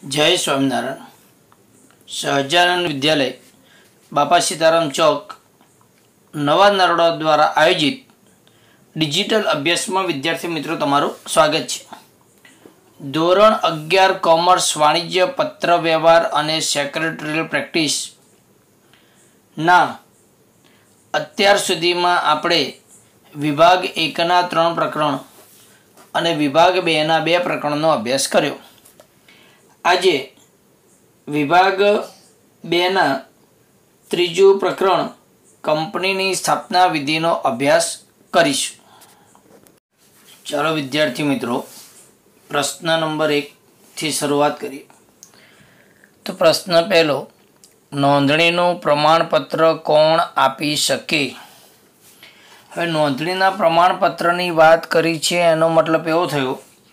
जय स्वामीनारायण। सहजानंद विद्यालय बापा सीताराम चौक नवा नरोडा द्वारा आयोजित डिजिटल अभ्यास में विद्यार्थी मित्रों तमारू स्वागत है। धोरण 11 कॉमर्स वाणिज्य पत्र व्यवहार और सेक्रेटरियल प्रेक्टिस ना अत्यार सुधी में आपणे विभाग 1 ना 3 प्रकरण और विभाग 2 ना 2 प्रकरणों अभ्यास कर्यो। आज विभाग 2 ना त्रीजू प्रकरण कंपनी स्थापना विधि नो अभ्यास करीशुं। चलो विद्यार्थी मित्रों, प्रश्न नंबर 1 थी शुरुआत करिए। तो प्रश्न पहलो, नोंधणीनुं प्रमाणपत्र कोण आपी शके? हवे नोंधणीना प्रमाणपत्रनी वात करी छे एनो मतलब एवो थयो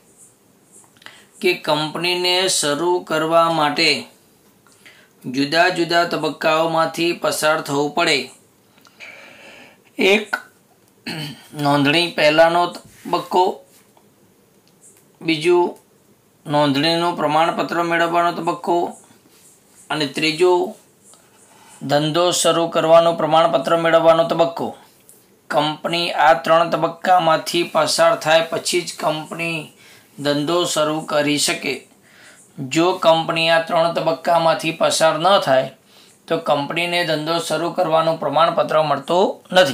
कि कंपनी ने शुरू करवा माटे जुदा जुदा तबक्काओमांथी पसार थवुं पड़े। एक नोंधणी पहेलानो तबक्को, बीजू नोंधणीनुं प्रमाणपत्र मेळवવાનો तबक्को અને ત્રીજો ધંધો શરૂ કરવાનો પ્રમાણપત્ર મેળવવાનો તબક્કો। કંપની આ 3 તબક્કામાંથી પસાર થાય પછી જ કંપની ધંધો શરૂ કરી શકે। જો કંપની આ 3 તબક્કામાંથી પસાર ન થાય તો કંપનીને ધંધો શરૂ કરવાનું પ્રમાણપત્ર મળતું નથી।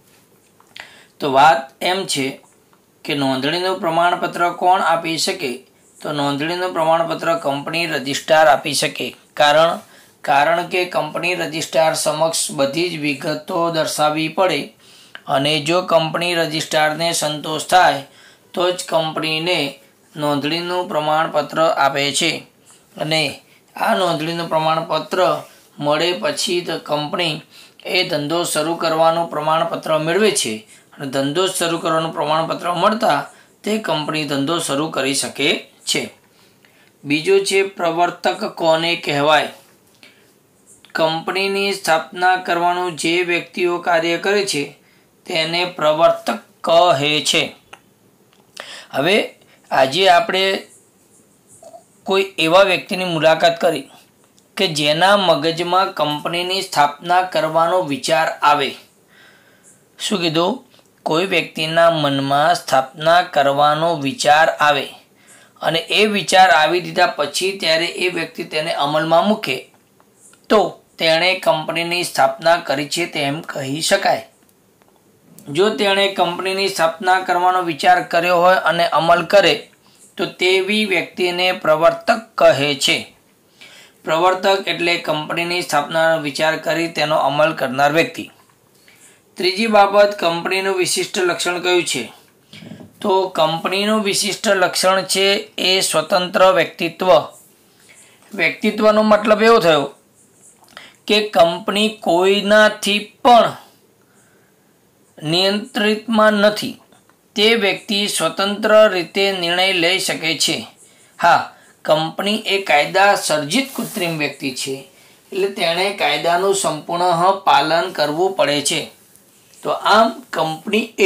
તો વાત એમ છે કે નોંધણીનું પ્રમાણપત્ર કોણ આપી શકે? તો નોંધણીનું પ્રમાણપત્ર કંપની રજિસ્ટ્રાર આપી શકે। કારણ કે કંપની રજિસ્ટ્રાર સમક્ષ બધી જ વિગતો દર્શાવવી પડે અને જો કંપની રજિસ્ટ્રારને સંતોષ થાય તો જ કંપનીને નોંધણીનું પ્રમાણપત્ર આપે છે અને આ નોંધણીનું પ્રમાણપત્ર મળે પછી તો કંપની એ ધંધો શરૂ કરવાનું પ્રમાણપત્ર મેળવે છે અને ધંધો શરૂ કરવાનું પ્રમાણપત્ર મળતા તે કંપની ધંધો શરૂ કરી શકે છે। બીજો છે પ્રવર્તક કોને કહેવાય? કંપનીની સ્થાપના કરવાનું જે વ્યક્તિઓ કાર્ય કરે છે તેને પ્રવર્તક કહે છે। હવે આજે આપણે કોઈ એવા વ્યક્તિની મુલાકાત કરી કે જેના મગજમાં કંપનીની સ્થાપના કરવાનો વિચાર આવે। શું કીધું? કોઈ વ્યક્તિના મનમાં સ્થાપના કરવાનો વિચાર આવે અને એ વિચાર આવી દીધા પછી ત્યારે એ વ્યક્તિ તેને અમલમાં મૂકે તો તેણે કંપનીની સ્થાપના કરી છે તેમ કહી શકાય। જો તેણે કંપનીની સ્થાપના કરવાનો વિચાર કર્યો હોય અને અમલ કરે તો તેવી વ્યક્તિને પ્રવર્તક કહે છે। પ્રવર્તક એટલે કંપનીની સ્થાપનાનો વિચાર કરી તેનો અમલ કરનાર વ્યક્તિ। ત્રીજી બાબત, કંપનીનું વિશિષ્ટ લક્ષણ કયું છે? તો કંપનીનું વિશિષ્ટ લક્ષણ છે એ સ્વતંત્ર વ્યક્તિત્વ। વ્યક્તિત્વનો મતલબ એવો થયો કે કંપની કોઈનાથી પણ નિયંત્રિતમાં નથી। તે વ્યક્તિ સ્વતંત્ર રીતે નિર્ણય લઈ શકે છે। હા, કંપની એ કાયદા સર્જિત કૃત્રિમ વ્યક્તિ છે એટલે તેણે કાયદાનું સંપૂર્ણ પાલન કરવું પડે છે। તો આમ કંપની એ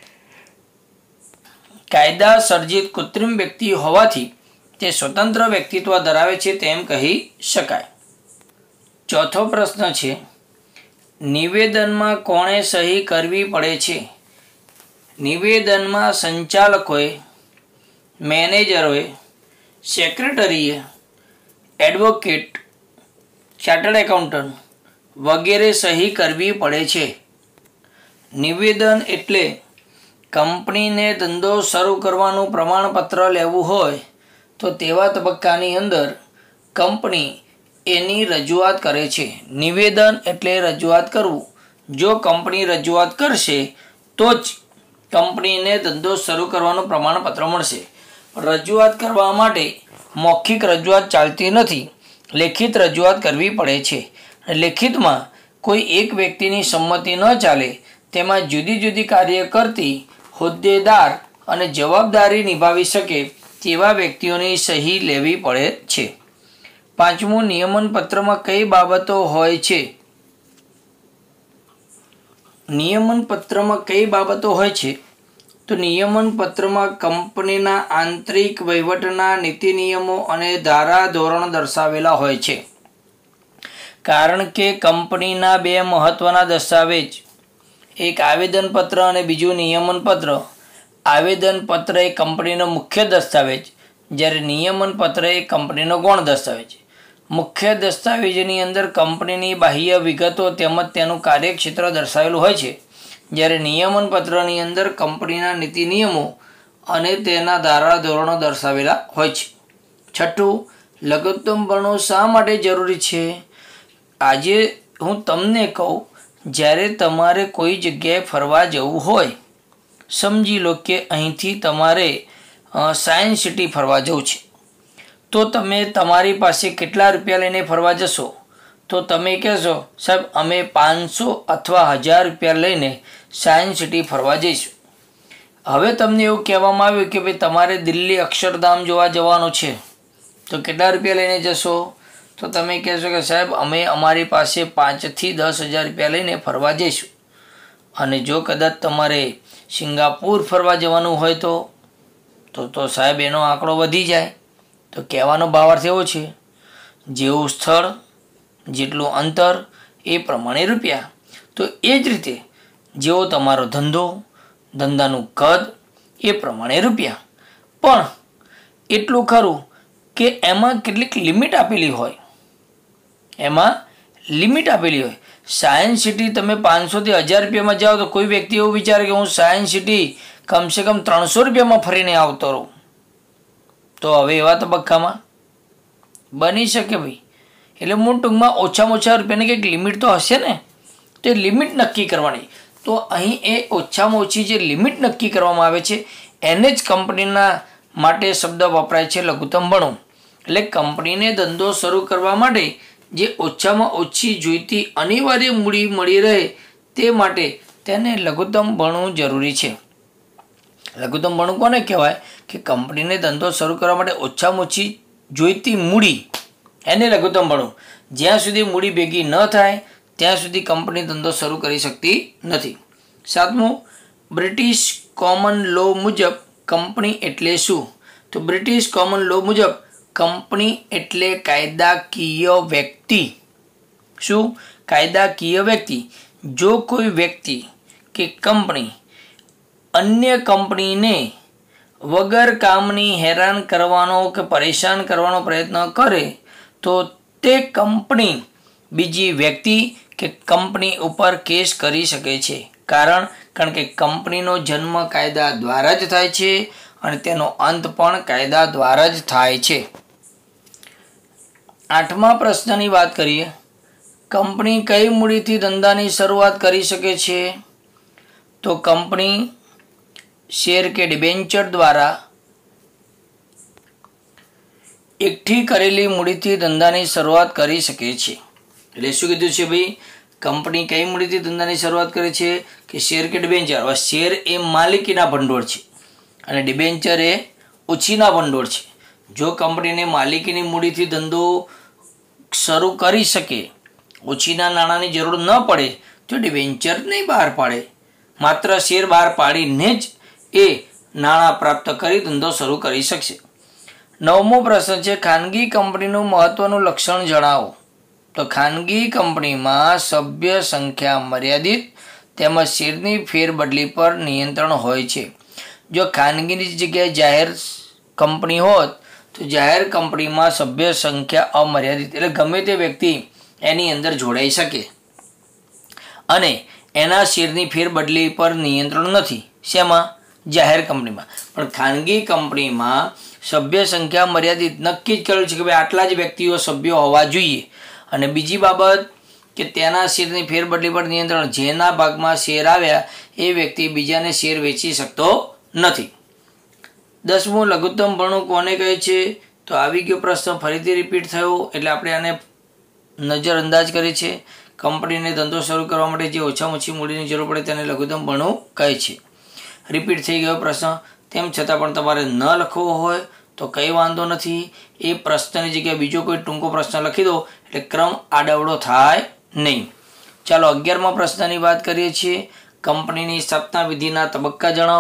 કાયદા સર્જિત કૃત્રિમ વ્યક્તિ હોવાથી તે સ્વતંત્ર વ્યક્તિત્વ ધરાવે છે તેમ કહી શકાય। ચોથો પ્રશ્ન છે, નિવેદનમાં કોણે સહી કરવી પડે છે? નિવેદનમાં સંચાલકોએ, મેનેજરોએ, સેક્રેટરીએ, એડવોકેટ, ચાર્ટર્ડ એકાઉન્ટન્ટ વગેરે સહી કરવી પડે છે। નિવેદન એટલે કંપનીને ધંધો શરૂ કરવાનું પ્રમાણપત્ર લેવું હોય તો તેવા તબક્કાની અંદર કંપની એની રજૂઆત કરે છે। નિવેદન એટલે રજૂઆત કરવું। જો કંપની રજૂઆત કરશે તો જ કંપનીને ધંધો શરૂ કરવાનું પ્રમાણપત્ર મળશે। રજૂઆત કરવા માટે મૌખિક રજૂઆત ચાલતી નથી, લેખિત રજૂઆત કરવી પડે છે। લેખિતમાં કોઈ એક વ્યક્તિની સંમતિ ન ચાલે, તેમાં જુદી જુદી કાર્ય કરતી હોદ્દેદાર અને જવાબદારી નિભાવી શકે તેવા વ્યક્તિઓની સહી લેવી પડે છે। પાંચમું, નિયમન પત્રમાં કઈ બાબતો હોય છે? નિયમન પત્રમાં કઈ બાબતો હોય છે? તો તો નિયમન પત્રમાં કંપનીના આંતરિક વહીવટના નીતિ નિયમો અને ધારા ધોરણ દર્શાવેલા હોય છે. કારણ કે કંપનીના બે મહત્વના દસ્તાવેજ, એક આવેદનપત્ર અને બીજું નિયમન પત્ર. આવેદનપત્ર એ કંપનીનો મુખ્ય દસ્તાવેજ, જ્યારે નિયમન પત્ર એ કંપનીનો ગૌણ દસ્તાવેજ. મુખ્ય દસ્તાવેજની અંદર કંપનીની બાહ્ય વિગતો તેમજ તેનું કાર્યક્ષેત્ર દર્શાવેલું હોય છે, જ્યારે નિયમન પત્રની અંદર કંપનીના નીતિ નિયમો અને તેના ધારા ધોરણો દર્શાવેલા હોય છે. છઠ્ઠું, લઘુત્તમપણું શા માટે જરૂરી છે? આજે હું તમને કહું, જ્યારે તમારે કોઈ જગ્યાએ ફરવા જવું હોય, સમજી લો કે અહીંથી તમારે સાયન્સ સિટી ફરવા જવું છે, તો તમે તમારી પાસે કેટલા રૂપિયા લઈને ફરવા જશો? તો તમે કહેશો, સાહેબ અમે 500 અથવા 1000 રૂપિયા લઈને સાયન્સ સિટી ફરવા જઈશું. હવે તમને એવું કહેવામાં આવ્યું કે ભાઈ તમારે દિલ્હી અક્ષરધામ જોવા જવાનું છે, તો કેટલા રૂપિયા લઈને જશો? તો તમે કહેશો કે સાહેબ અમે અમારી પાસે 5 થી 10,000 રૂપિયા લઈને ફરવા જઈશું. અને જો કદાચ તમારે સિંગાપુર ફરવા જવાનું હોય તો સાહેબ એનો આંકડો વધી જાય. તો કહેવાનો ભાવાર્થ એવો છે, જેવું સ્થળ જેટલું અંતર એ પ્રમાણે રૂપિયા. તો એ જ રીતે જેવો તમારો ધંધો, ધંધાનું કદ એ પ્રમાણે રૂપિયા. પણ એટલું ખરું કે એમાં કેટલીક લિમિટ આપેલી હોય. સાયન્સ સિટી તમે 500 થી 1000 રૂપિયામાં જાઓ તો કોઈ વ્યક્તિ એવું વિચારે કે હું સાયન્સ સિટી કમસે કમ 300 રૂપિયામાં ફરીને આવતો રહું. તો હવે એવા તબક્કામાં બની શકે ભાઈ. એટલે હું ટૂંકમાં ઓછામાં ઓછા રૂપિયાની કંઈક લિમિટ તો હશે ને, તો એ લિમિટ નક્કી કરવાની. તો અહીં એ ઓછામાં ઓછી જે લિમિટ નક્કી કરવામાં આવે છે એને જ કંપનીના માટે શબ્દ વપરાય છે લઘુત્તમપણું. એટલે કંપનીને ધંધો શરૂ કરવા માટે જે ઓછામાં ઓછી જોઈતી અનિવાર્ય મૂડી મળી રહે તે માટે તેને લઘુત્તમપણું જરૂરી છે. લઘુત્તમપણું કોને કહેવાય? કે કંપનીને ધંધો શરૂ કરવા માટે ઓછામાં ઓછી જોઈતી મૂડી, એને લઘુત્તમપણું. જ્યાં સુધી મૂડી ભેગી ન થાય ત્યાં સુધી કંપની ધંધો શરૂ કરી શકતી નથી. સાતમું, બ્રિટિશ કોમન લો મુજબ કંપની એટલે શું? તો બ્રિટિશ કોમન લો મુજબ કંપની એટલે કાયદાકીય વ્યક્તિ. શું? કાયદાકીય વ્યક્તિ. જો કોઈ વ્યક્તિ કે કંપની અન્ય કંપનીને વગર કામની હેરાન કરવાનો કે પરેશાન કરવાનો પ્રયત્ન કરે તો તે કંપની બીજી વ્યક્તિ કે કંપની ઉપર કેસ કરી શકે છે. કારણ કે કંપનીનો જન્મ કાયદા દ્વારા જ થાય છે અને તેનો અંત પણ કાયદા દ્વારા જ થાય છે. આઠમા પ્રશ્નની વાત કરીએ. કંપની કઈ મૂડીથી ધંધાની શરૂઆત કરી શકે છે? તો કંપની શેર કે ડિબેન્ચર દ્વારા એકઠી કરેલી મૂડીથી ધંધાની શરૂઆત કરી શકે છે. એટલે શું કીધું છે ભાઈ? કંપની કઈ મૂડીથી ધંધાની શરૂઆત કરે છે? કે શેર કે ડિબેન્ચર. હવે શેર એ માલિકીના ભંડોળ છે અને ડિબેન્ચર એ ઓછીના ભંડોળ છે. જો કંપનીને માલિકીની મૂડીથી ધંધો શરૂ કરી શકે, ઓછીના નાણાંની જરૂર ન પડે તો ડિબેન્ચર નહીં બહાર પાડે, માત્ર શેર બહાર પાડીને જ એ નાણાં પ્રાપ્ત કરી ધંધો શરૂ કરી શકશે. નવમો પ્રશ્ન છે, ખાનગી કંપનીનું મહત્વનું લક્ષણ જણાવો. તો ખાનગી કંપનીમાં સભ્ય સંખ્યા મર્યાદિત તેમજ શેરની ફેરબદલી પર નિયંત્રણ હોય છે. જો ખાનગીની જગ્યાએ જાહેર કંપની હોત તો જાહેર કંપનીમાં સભ્ય સંખ્યા અમર્યાદિત, એટલે ગમે તે વ્યક્તિ એની અંદર જોડાઈ શકે અને એના શેરની ફેરબદલી પર નિયંત્રણ નથી. શેમાં? જાહેર કંપનીમાં. પણ ખાનગી કંપનીમાં સભ્ય સંખ્યા મર્યાદિત નક્કી જ કરેલું છે કે ભાઈ આટલા જ વ્યક્તિઓ સભ્યો હોવા જોઈએ. અને બીજી બાબત કે તેના શેરની ફેરબદલી પર નિયંત્રણ. જેના ભાગમાં શેર આવ્યા એ વ્યક્તિ બીજાને શેર વેચી શકતો નથી. દસમું, લઘુત્તમપણું કોને કહે છે? તો આવી ગયો પ્રશ્ન, ફરીથી રિપીટ થયો એટલે આપણે આને નજરઅંદાજ કરી છે. કંપનીને ધંધો શરૂ કરવા માટે જે ઓછામાં ઓછી મૂડીની જરૂર પડે તેને લઘુત્તમપણું કહે છે. રિપીટ થઈ ગયો પ્રશ્ન. તેમ છતાં પણ તમારે ન લખવો હોય તો કંઈ વાંધો નથી. એ પ્રશ્નની જગ્યાએ બીજો કોઈ ટૂંકો પ્રશ્ન લખી દો એટલે ક્રમ આડાવડો થાય નહીં. ચાલો 11મા પ્રશ્નની વાત કરીએ છીએ. કંપનીની સ્થાપના વિધિના તબક્કા જણાવો.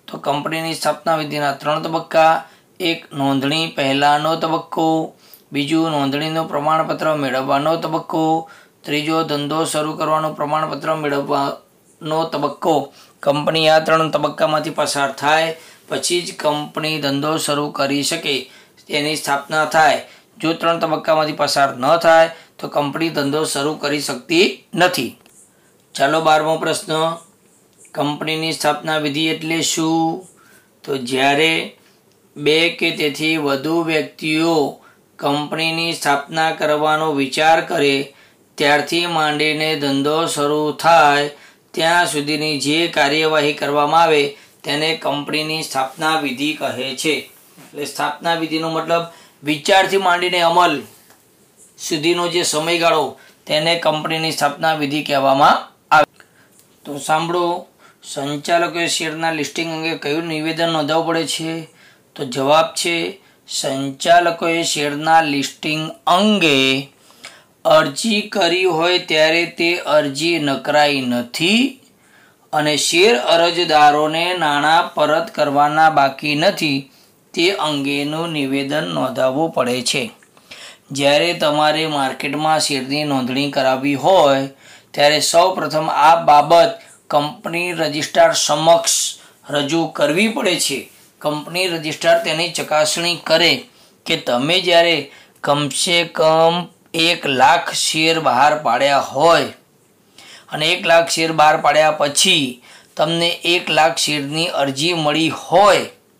તો કંપનીની સ્થાપના વિધિના 3 તબક્કા. એક, નોંધણી પહેલાંનો તબક્કો. બીજું, નોંધણીનું પ્રમાણપત્ર મેળવવાનો તબક્કો. ત્રીજો, ધંધો શરૂ કરવાનું પ્રમાણપત્ર મેળવવાનો તબક્કો. કંપની આ 3 તબક્કામાંથી પસાર થાય પછી જ કંપની ધંધો શરૂ કરી શકે, તેની સ્થાપના થાય. જો 3 તબક્કામાંથી પસાર ન થાય તો કંપની ધંધો શરૂ કરી શકતી નથી. ચાલો 12મો પ્રશ્ન. કંપનીની સ્થાપના વિધિ એટલે શું? તો જ્યારે 2 કે તેથી વધુ વ્યક્તિઓ કંપનીની સ્થાપના કરવાનો વિચાર કરે ત્યારથી માંડીને ધંધો શરૂ થાય ત્યાં સુધીની જે કાર્યવાહી કરવામાં આવે તેને કંપનીની સ્થાપના વિધિ કહે છે. એટલે સ્થાપના વિધિનો મતલબ વિચારથી માંડીને અમલ સુધીનો જે સમયગાળો તેને કંપનીની સ્થાપના વિધિ કહેવામાં આવે. તો સાંભળો, સંચાલકોએ શેરના લિસ્ટિંગ અંગે કયું નિવેદન નોંધાવવું પડે છે? તો જવાબ છે, સંચાલકોએ શેરના લિસ્ટિંગ અંગે અરજી કરી હોય ત્યારે તે અરજી નકરાઈ નથી અને શેર અરજદારોને નાણાં પરત કરવાના બાકી નથી તે અંગેનું નિવેદન નોંધાવવું પડે છે. જ્યારે તમારે માર્કેટમાં શેરની નોંધણી કરાવવી હોય ત્યારે સૌપ્રથમ આ બાબત કંપની રજિસ્ટ્રાર સમક્ષ રજૂ કરવી પડે છે. કંપની રજિસ્ટ્રાર તેની ચકાસણી કરે કે તમે જ્યારે કમસે કમ 1 લાખ શેર બહાર પાડ્યા હોય અને 1 લાખ શેર બહાર પાડ્યા પછી તમને 1 લાખ શેરની અરજી મળી હોય,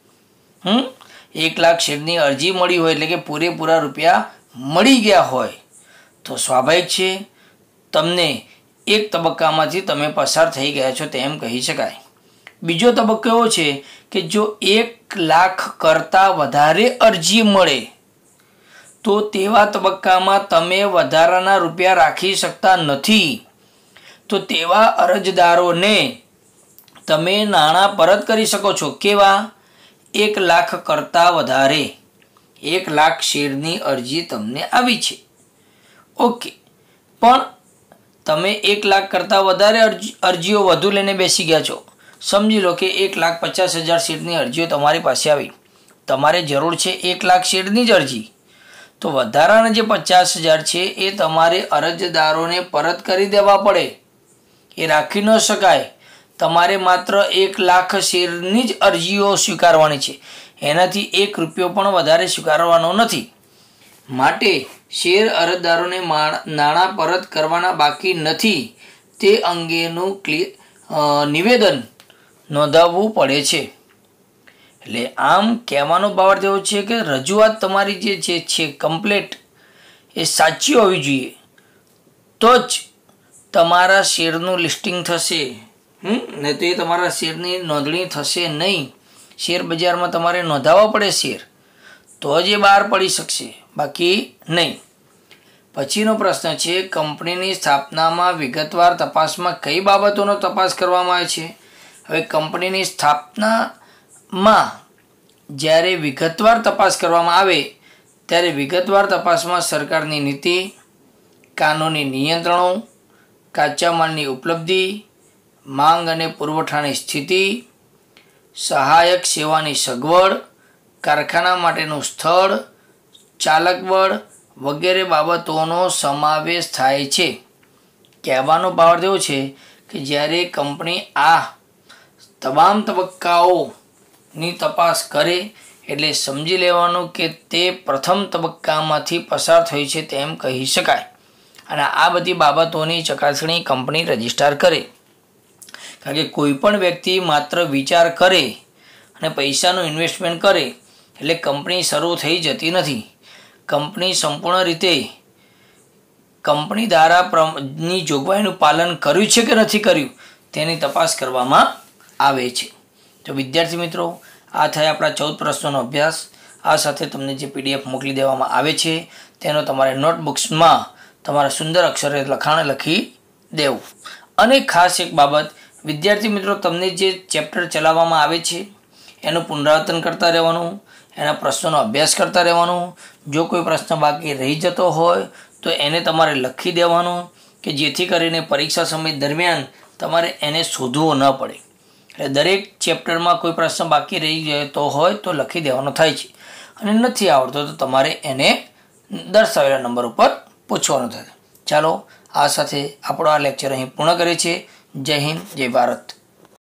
1 લાખ શેરની અરજી મળી હોય એટલે કે પૂરેપૂરા રૂપિયા મળી ગયા હોય તો સ્વાભાવિક છે તમને એક તબક્કામાંથી તમે પસાર થઈ ગયા છો તેમ કહી શકાય. બીજો તબક્કો એવો છે કે જો 1 લાખ કરતાં વધારે અરજી મળે તો તેવા તબક્કામાં તમે વધારાના રૂપિયા રાખી શકતા નથી. તો તેવા અરજદારોને તમે નાણાં પરત કરી શકો છો. કેવા? 1 લાખ કરતાં વધારે. 1 લાખ શેરની અરજી તમને આવી છે, ઓકે, પણ તમે 1 લાખ કરતાં વધારે અરજીઓ વધુ લઈને બેસી ગયા છો. સમજી લો કે 1,50,000 શેરની અરજીઓ તમારી પાસે આવી. તમારે જરૂર છે 1 લાખ શેરની જ અરજી. તો વધારાના જે 50,000 છે એ તમારે અરજદારોને પરત કરી દેવા પડે, એ રાખી ન શકાય. તમારે માત્ર 1 લાખ શેરની જ અરજીઓ સ્વીકારવાની છે, એનાથી 1 રૂપિયો પણ વધારે સ્વીકારવાનો નથી. માટે શેર અરજદારોને નાણાં પરત કરવાના બાકી નથી તે અંગેનું નિવેદન નોંધાવવું પડે છે. એટલે આમ કહેવાનો ભાવાર્થ એવો છે કે રજૂઆત તમારી જે છે કમ્પ્લેટ એ સાચી હોવી જોઈએ તો જ તમારા શેરનું લિસ્ટિંગ થશે, ને તો એ તમારા શેરની નોંધણી થશે નહીં. શેર બજારમાં તમારે નોંધાવવા પડે શેર, તો જ એ બહાર પડી શકશે, બાકી નહીં. પછીનો પ્રશ્ન છે, કંપનીની સ્થાપનામાં વિગતવાર તપાસમાં કઈ બાબતોનો તપાસ કરવામાં આવે છે? હવે કંપનીની સ્થાપનામાં જ્યારે વિગતવાર તપાસ કરવામાં આવે ત્યારે વિગતવાર તપાસમાં સરકારની નીતિ, કાનૂની નિયંત્રણો, કાચા માલની ઉપલબ્ધિ, માંગ અને પુરવઠાની સ્થિતિ, સહાયક સેવાની સગવડ, કારખાના માટેનું સ્થળ, ચાલક બળ વગેરે બાબતોનો સમાવેશ થાય છે. કહેવાનો ભાવાર્થ એવો છે કે જ્યારે કંપની આ તમામ તબક્કાઓની તપાસ કરે એટલે સમજી લેવાનું કે તે પ્રથમ તબક્કામાંથી પસાર થઈ છે તેમ કહી શકાય. અને આ બધી બાબતોની ચકાસણી કંપની રજિસ્ટ્રાર કરે. કારણ કે કોઈ પણ વ્યક્તિ માત્ર વિચાર કરે અને પૈસાનું ઇન્વેસ્ટમેન્ટ કરે એટલે કંપની શરૂ થઈ જતી નથી. કંપની સંપૂર્ણ રીતે કંપની ધારાની જોગવાઈનું પાલન કર્યું છે કે નથી કર્યું તેની તપાસ કરવામાં આવે છે. તો વિદ્યાર્થી મિત્રો, આ થયા આપણા 14 પ્રશ્નોનો અભ્યાસ. આ સાથે તમને જે PDF મોકલી દેવામાં આવે છે તેનો તમારે નોટબુક્સમાં તમારા સુંદર અક્ષરે લખાણ લખી દેવું. અને ખાસ એક બાબત, વિદ્યાર્થી મિત્રો, તમને જે ચેપ્ટર ચલાવવામાં આવે છે એનું પુનરાવર્તન કરતા રહેવાનું, એના પ્રશ્નોનો અભ્યાસ કરતા રહેવાનું. જો કોઈ પ્રશ્ન બાકી રહી જતો હોય તો એને તમારે લખી દેવાનો કે જેથી કરીને પરીક્ષા સમય દરમિયાન તમારે એને શોધવો ન પડે. એટલે દરેક ચેપ્ટરમાં કોઈ પ્રશ્ન બાકી રહી જતો હોય તો લખી દેવાનો થાય છે, અને નથી આવડતો તો તમારે એને દર્શાવેલા નંબર ઉપર પૂછવાનું થાય. ચાલો, આ સાથે આપણો આ લેક્ચર અહીં પૂર્ણ કરીએ છીએ. જય હિન્દ, જય ભારત.